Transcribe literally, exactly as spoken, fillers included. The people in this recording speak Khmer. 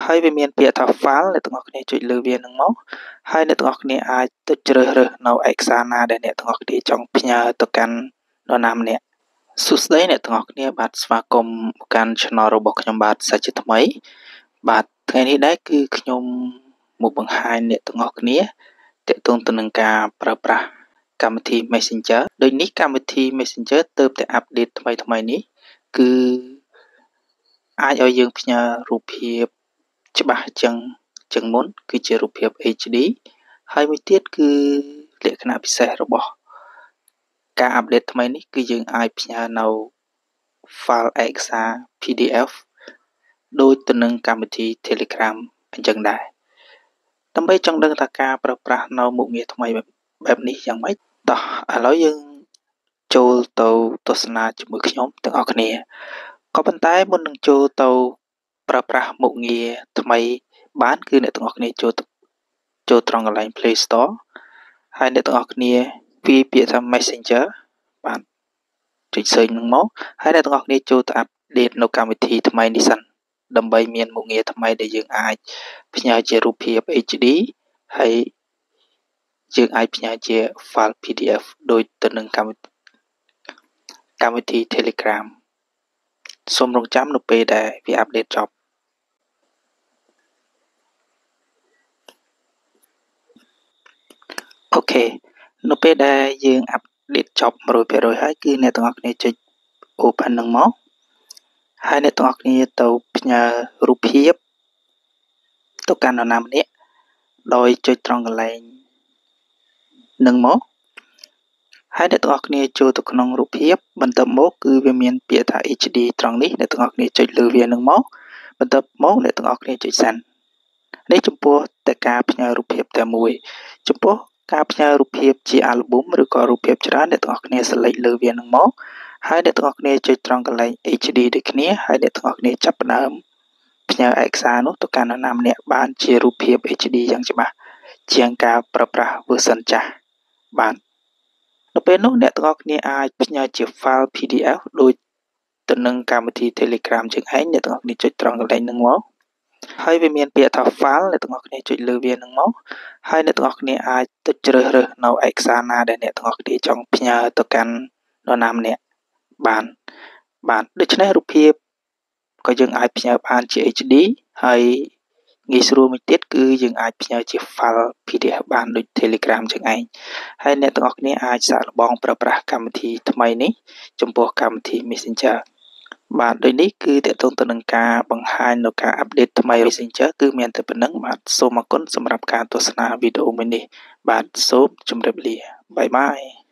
ហើយវាមានពាក្យថា file អ្នកទាំងអស់គ្នាចុចលើវានឹងមកហើយអ្នកទាំងអស់គ្នាអាចទៅជ្រើសរើសនៅឯកសារណាដែលអ្នកទាំងអស់គ្នាចង់ផ្ញើទៅកាន់នរណាម្នាក់សួស្តីអ្នកទាំងអស់គ្នាបាទស្វាគមន៍កាន់ Channel របស់ខ្ញុំបាទសាជាថ្មីបាទថ្ងៃនេះដែរគឺខ្ញុំមកបង្ហាញអ្នកទាំងអស់គ្នាទាក់ទងទៅនឹងការប្រើប្រាស់កម្មវិធី Messenger ដូចនេះកម្មវិធី Messenger ទើបតែអាប់ដេតថ្មីថ្មីនេះគឺអាចឲ្យយើងផ្ញើរូបភាពច្បាស់ជាងជាងមុនគឺជារូបភាព เอช ดี ហើយមួយទៀតគឺលក្ខណៈពិសេសរបស់ការអាប់ដេតថ្មីនេះគឺយើងអាចផ្ញើនៅ file ឯកសារ pê đê ép ដូចទៅនឹងកម្មវិធី Telegram អញ្ចឹងដែរដើម្បីចង់ដឹងថាការប្រើប្រាស់នៅមុខងារថ្មីបែបនេះយ៉ាងម៉េចតោះឥឡូវយើងចូលទៅទស្សនាជាមួយខ្ញុំទាំងអស់គ្នាក៏ប៉ុន្តែមុននឹងចូលទៅប្រើប្រាស់មុខងារថ្មីបានគឺអ្នកទាំងអស់គ្នាចូលចូលត្រង់កន្លែង Play Store ហើយអ្នកទាំងអស់គ្នាវាយពាក្យថា Messenger បាទចុច search នឹងមកហើយអ្នកទាំងអស់គ្នាចូលទៅអាប់ដេតនៅកម្មវិធីថ្មីនេះសិនដើម្បីមានមុខងារថ្មីដែលយើងអាចផ្ញើជារូបភាព เอช ดี ហើយយើងអាចផ្ញើជា file pê đê ép ដូចទៅនឹងកម្មវិធីកម្មវិធី Telegram សូមរងចាំនៅពេលដែលវាអាប់ដេតចប់អូខេនៅពេលដែលយើងអាប់ដេតចប់ one hundred percent ហើយគឺអ្នកទាំងអស់គ្នាចុច open នឹងមកហើយអ្នកទាំងអស់គ្នាទៅផ្ញើរូបភាពទៅកាន់នរណាម្នាក់ដោយចុចត្រង់កន្លែងនឹងមកហើយអ្នកទាំងអស់គ្នាចូលទៅក្នុងរូបភាពបន្ទាប់មកគឺវាមានពាក្យថា เอช ดี ត្រង់នេះអ្នកទាំងអស់គ្នាចុចលើវានឹងមកបន្ទាប់មកអ្នកទាំងអស់គ្នាចុច send នេះចំពោះតែការផ្ញើរូបភាពតែមួយចំពោះការផ្ញើរូបភាពជាអាល់ប៊ុមឬក៏រូបភាពច្រើនអ្នកទាំងអស់គ្នា select លើវានឹងមកហើយអ្នកទាំងអស់គ្នាចុចត្រង់កន្លែង เอช ดี ដូចគ្នាហើយអ្នកទាំងអស់គ្នាចាប់ផ្ដើមផ្ញើឯកសារនោះទៅកាន់នរណាម្នាក់បានជារូបភាព เอช ดี យ៉ាងច្បាស់ជាងការប្រើប្រាស់ version ចាស់បាទនៅពេលនោះអ្នកទាំងអស់គ្នាអាចផ្ញើជា file พี ดี เอฟ ដូចទៅនឹងកម្មវិធី Telegram ជាងឯងអ្នកទាំងអស់គ្នាចុចត្រង់កន្លែងនឹងមកហើយវាមានពាក្យថា file អ្នកទាំងអស់គ្នាចុចលើវានឹងមកហើយអ្នកទាំងអស់គ្នាអាចទៅជ្រើសរើសនៅឯកសារណាដែលអ្នកទាំងអស់គ្នាចង់ផ្ញើទៅកាន់នរណាម្នាក់បានបាទដូច្នេះរូបភាពក៏យើងអាចផ្ញើបានជា เอช ดี ហើយងាយស្រួលមួយទៀតគឺយើងអាចផ្ញើជា file พี ดี เอฟ បានដូច Telegram ចឹងឯងហើយអ្នកទាំងអស់គ្នាអាចសាកល្បងប្រើប្រាស់កម្មវិធីថ្មីនេះចំពោះកម្មវិធី Messenger បាទដូចនេះគឺទាក់ទងទៅនឹងការបង្ហាញនៅការអាប់ដេតថ្មី Messenger គឺមានតែប៉ុណ្្នឹងបាទសូមអរគុណសម្រាប់ការទស្សនាវីដេអូមួយនេះបាទសូមជម្រាបលាបាយបាយ